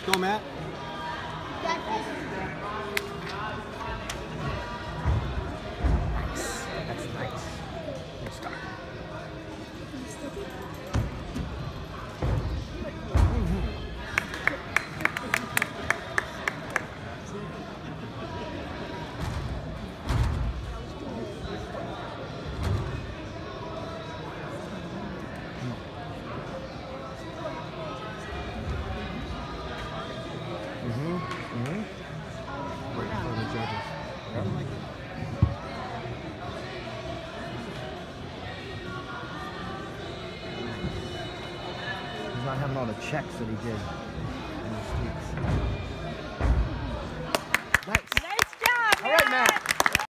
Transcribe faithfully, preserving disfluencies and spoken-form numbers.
Go, Matt. Nice. That's nice. Good start. Mm-hmm. Mm-hmm. Waiting for the judges. Yeah. He's not having all the checks that he did.